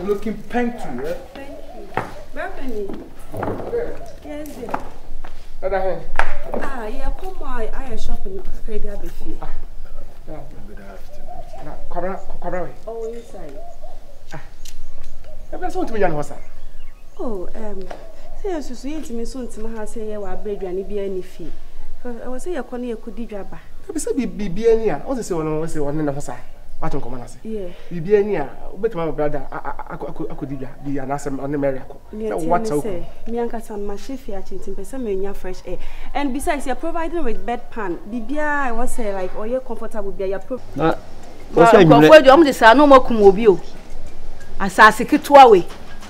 You're looking pink too, yeah? Thank you. Bernie. Yes, dear. Yeah, come on. I shopping in Australia before. Good afternoon. Oh, inside. I'm going to be on horse. Oh, say, so you to me soon to my house here, where bread and be any fee. I was say, a corner could be drabber. I said, be any, I was one in the horse. What on command? Yeah, be any, but my brother, I could be an answer on the miracle. What's okay? Me and Cassan, my chef, I change in person, fresh air. And besides, you're providing with bedpan. Bibia, I was say, like, or you're comfortable, be your pro. What's your name? The son, no more kumobio. As I say, to away.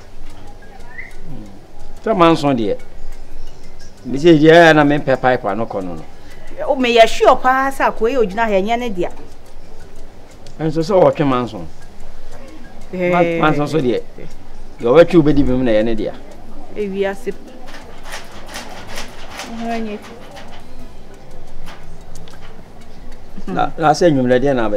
That man's on dear. Mrs. Jan, I mean, Pepper, no corner. Oh, may I sure pass up way or not, and dear. And so, what your man's on? Man's on, so dear. You're a true baby, any dear. We are sick. I said, you're ready now.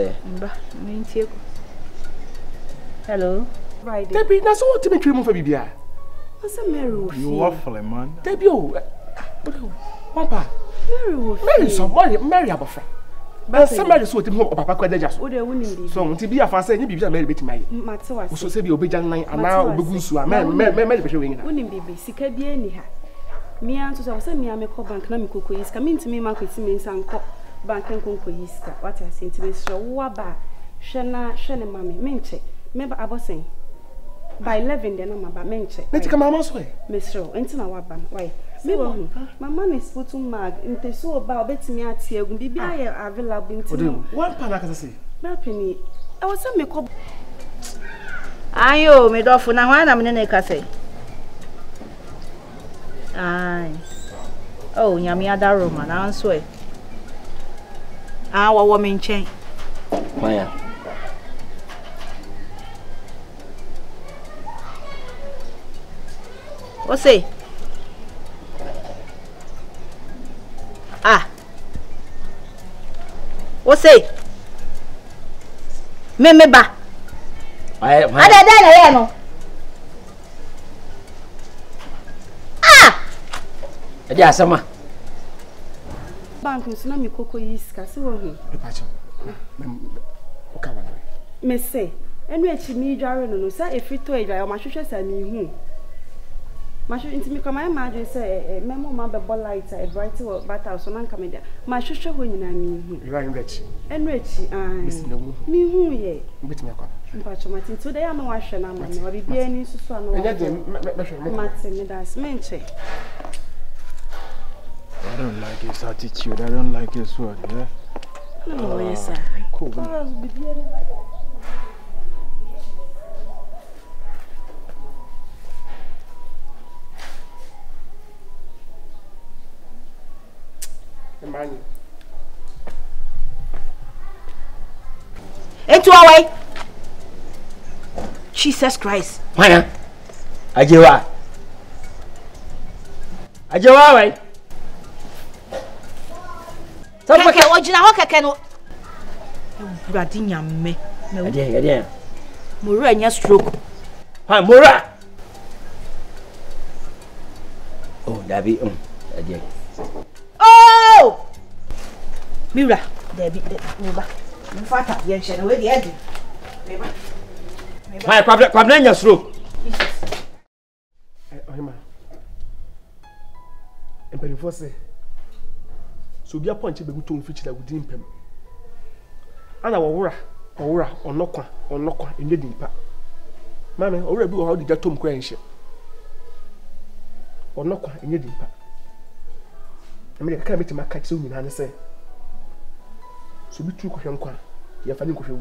Hello. Right. Debbie, that's all to be true for Bibia. What's a Mary? You waffle, man. Debbie, Papa. Mary Abafra. But somebody saw him home, Papa Quadrajas. Oh, they wouldn't. So, to be a fancy, you be a Mary Betty, my Matzo, so say, you'll be young line, and now Bugusu, a man, wouldn't be sick at the end. Me and to say, me, I make up bank, Namico is coming to me, Market Simmons and Cop Bank and Conco Easter. What I say to me, so Waba, Shana, Mammy, Menche. Remember, I was saying. By 11, then I'm about mention. Let's come almost way. Miss Rowe, into my waban. Why? My man is put to mag into so about betting me at here. Will be available to 1 pound. I can say. Penny, I was some make up. Ayo, made off when I'm in a cafe. Aye. Oh, Yammy other room, and I'll swear. Our woman chain. Fire. What's say? What's say? Memeba. I no. Yeah, summer. Bank is not me cocoa is castle. Me say, and which me jarring no, sir, if you told I am my shushes and me. My should intimate come my imagine say a memo mamba ball light a bright or battle so non coming there. My shusha when I mean you are rich. And rich, me who ye with me. But Martin today I'm a washer and I'm not be any son. Martin, that's menche. I don't like his attitude, I don't like his word, yeah? No, yes, sir. Cool. Into our way. Jesus Christ. Why? Ajewa, right? Okay, what you know? Can Bradinya me. Yeah. Mura stroke. Hi, Mura. Oh, Dabi, Oh! Mira, Debbie, Mira. In fact, yes, and away the edge. My problem, your stroke. And before say, so be a point to be good to feature that within him. And our or knock in the deeper. Mammy, already do how did you tom cranship? Or knock in the deeper. I mean, I can't be to my cat soon, and I say, so be true, Koshanqua, you're finding Koshu.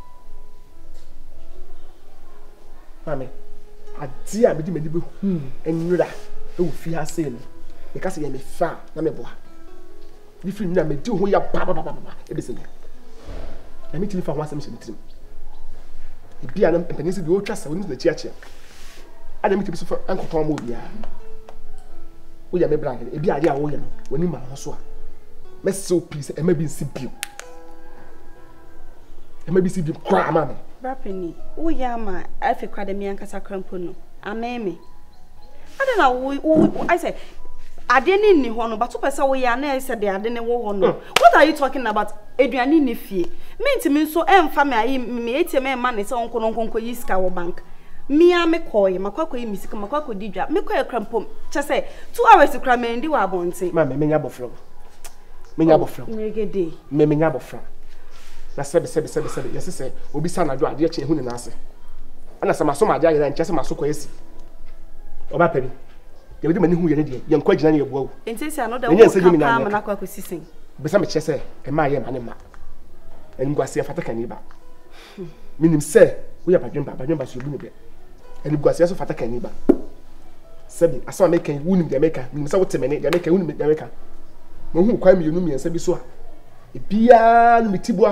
Mammy, I dear me, and you that, oh, fear saying, because I am a far, Nameboa. If you know me, do who you are, Papa, everything. Let me tell you if I want something to him. If you are not a old trust, I will need the church. I don't mean to be for Uncle Tom Mobia. We are blind, a be idea when you are so. Let's so peace and maybe see you. And maybe see you cry, mammy. Brapeni, who yama, I feel quite a me and Casacrampono. Ameme. I don't know, I say, I didn't need one, but 2% we are said they didn't want no. What are you talking about? Adrian Nifi. Mean to me so family, me 80 man is uncle Yiska bank. Me a McCoy, Macquaco, Miss Macquaco Dija, make a crampum. Just say 2 hours to cram and do I won't say. Mamma, Minyabo from. Minyabo from. Make a day. Minyabo from. That's said, yes, sir. Will be son, I do a dear who in answer. And as a masoma, I and just a masoquesi. Oba penny. You do many who you're young question your woe. And since I know that you're saying, I'm not quite sissing. But some chess, and my animal. And go see a fata caniba. Meaning, sir, we are by Jumba, you bring it. And you go see a fata caniba. Sabi, I saw making wound the maker, means I would terminate the maker, wound the maker. Who call me, you know me, and Sabi so. A pian,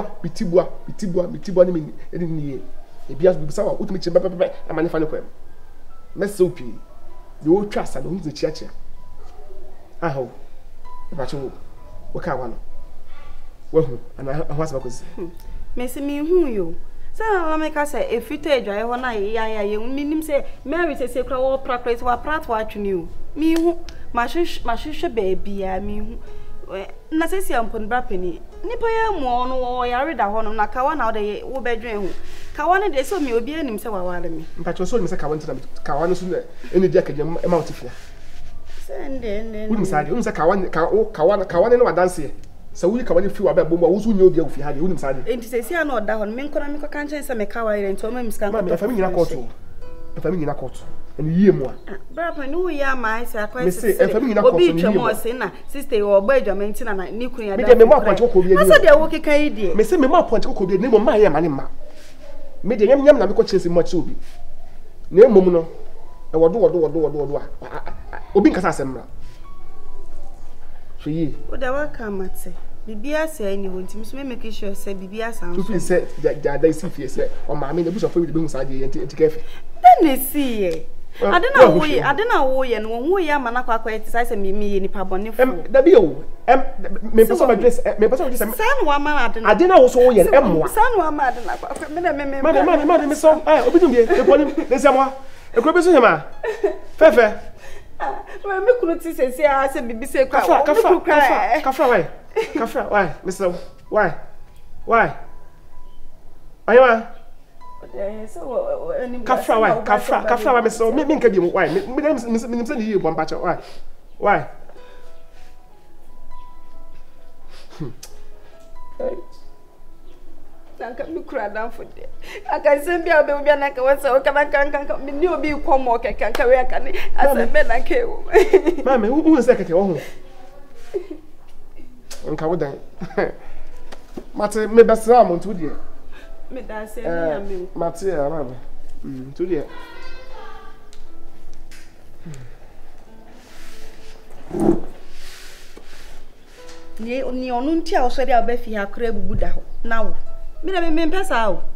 mitibua, mean, any a pias with some ultimate and manufacture. Mess soapy. You will trust and the church. I hope. But you work out one. Well, and I was because Messi me who you. So I make us say if you take I want I mean say Mary say crowd practice what prat watching you. Me who my shush baby, I mean na say ampon brapeni nipa ya mo no ya reda ho no na kawa na de wo bedwen ho kawa ne de so me obi anim se waware me mpacho so ni se kawa ntina kawa no so eni dia kagem e ma otifia sende wo ni se kawa ne no wadanse se wo kawa ne fi wa ba bom wo so nya obi afi ha de wo ni sade enti se sia na oda ho me nkona me ka nchen se me kawa ire nto ma miskan ko me fa mi nyina koto and ye mo brapa no ya ma ise akwa ise obi twemo se na sister wo gba adwamenti na ni kunu ya da me mo appoint ko bi ani asa de wo keka yi de me se me mo appoint ko bi ani mo ma ye ma ne ma me de nyam na me ko chense mo che obi na emom no e wodo obi nkasa asemra so yi o da wa ka mate bibia se ni wonti so me make sure say bibia san so say da isi fie say o ma me na bu so fa wi de be hu sa de enti kafe na si ye adena wo ye no wo ye ama na kwakwa etisa say me ye nipa bone fo da bi o me person address san wa ma adena wo so wo ye emwa san wa ma adena kwakwa me na me so obi dum ye e bone ne se mo e ko be so yema fefe me kunu ti se a se bibi se kwa kafra why mister why aywa Kafra why me so me nka bi why me say you bomba cha why Tanka mi kura dan for there aka sem bia obi na ka wasa o kana kan me ni obi komo keka ka we aka ni asembe na ke wo mama hu se keke wo hu nka wo dan mate me besa am ntu die me da se me am mate ara ntu die ni onu ntia o so dia oba fi ha kura bubu da ho na wo me pesa o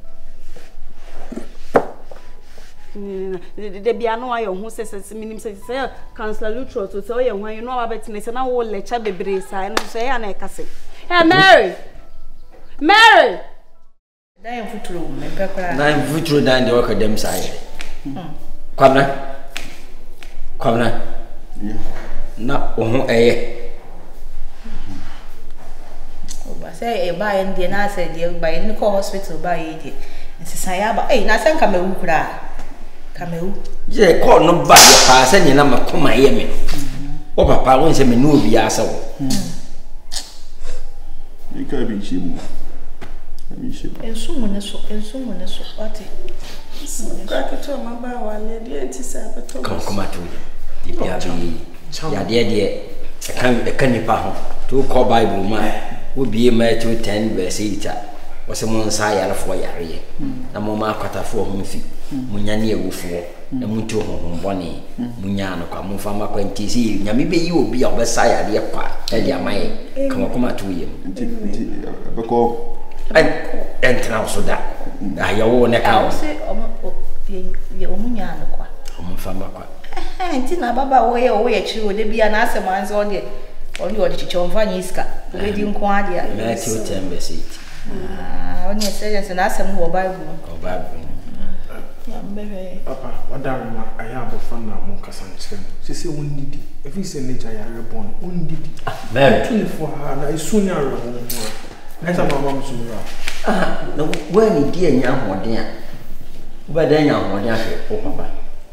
de bia no ayo hu se minim se councilor Lutro to say oye hwan you know about ne se na wo lecture bebre sai no so ya na e kase hey Mary dan futuro me pekra dan futuro dan de work dem sai kwamna na ohu eye say e ba en de na say de ba en ko hospital ba ye de nsisa ya ba na san kamewu kura kamewu je ko no ba ya pa say ni na makoma ye me o papa won say me no obi asa wo ni ka bi chimu ensumu ne so ati ka to ma ba wa le de ntisa ba to koma to di bia bi ya de kan ni pa ho to ko bible ma Obi Matthew 10 verse 8 wose mo nsa yarefo yare na mo ma akwatafo ho mfi munya ne ewufo na muntu ho bone munya no kwa mo fa makwantisi nyame be yi obi a obesa yare kwa e dia mai kama to yem beko entra so da ayawo ne ka o se o munya no kwa o mo fa makwa enti na baba wo ye chiri o de bia na asem anze o de only what chichomva nyiska wedi nko ade Matthew 10 verse 8 onye say na asem wo Bible. Papa, what darling, I have a fun now, Monkas and Chen. She said, one did it. If you say nature, I are born, one did it. Mary, 24 hours, I soon are home. That's a mamma soon. No, when dear young one, dear. But then young one, oh, Papa.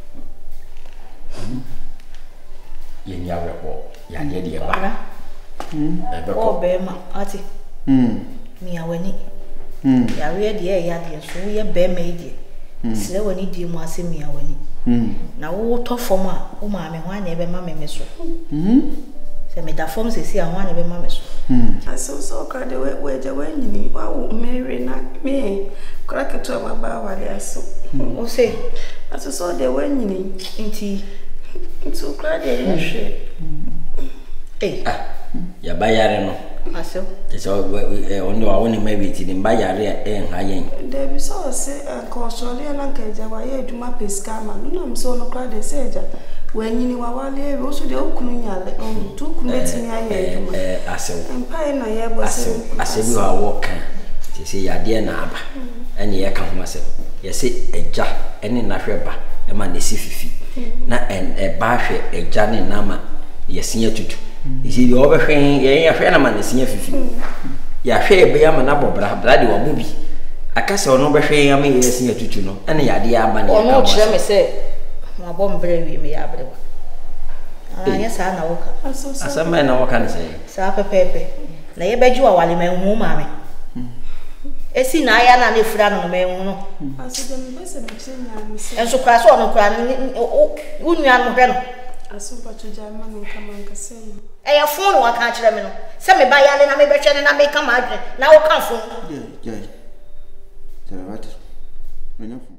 Yen ya report, ya dear. Oh, Bema, Artie. Me, I went in. Ya read the air, so we are bear made. Sire wani di mu asemi a wani na wo to fom a wo ma me hwan na ebe ma me so se me da fom se si a hwan na ebe ma me so so ka de we je we nyini wa wo Mary na me kra ke to ma ba wa de aso o se so de we nyini nti so kra de ye hwe ya bayare no aso so ondo a woni maybe ti din bayare ha yen de bi so se ko so le na nke je wa ye duma peska ma no na so no kra de se ja we nyini wa wale e so de okunu nyale tu kunu betimi aye duma aso empa na ye bo se bi wa wo kan ti se ya de na aba ene ye ka ho ase ye se eja ene na hweba e ma ne si fifi na ba hwe eja ne na ma ye sinya tutu isi yo be hwen ye ya hwe na ma ne sinya fifi ya hwe be ya ma na bobra bra de wo bi akase ono be hwen ya ma ye sinya tutu no ene ya de aba ne ono kire me se ma bom bre wi me ya bre wa anya sa na woka asama na woka ne se sa pepepe na ye beji wa wale me hu ma me esi na aya na ne fura no me hu no aso de me se me chenya mi se enso kra so no kra unua no hwe no aso pa chuja ma me kama nkase e ya fun wa kan kire me no se me ba yale na me be hwe na me kama adwe na wo kan fun yeah. What?